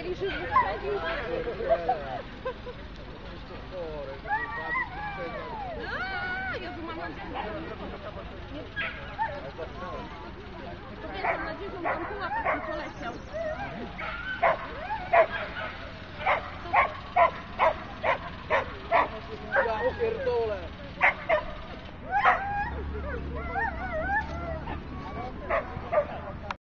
i się wyprzedził. Jezu, mam nadzieję, że mam nadzieję, że mam połapać i poleciał.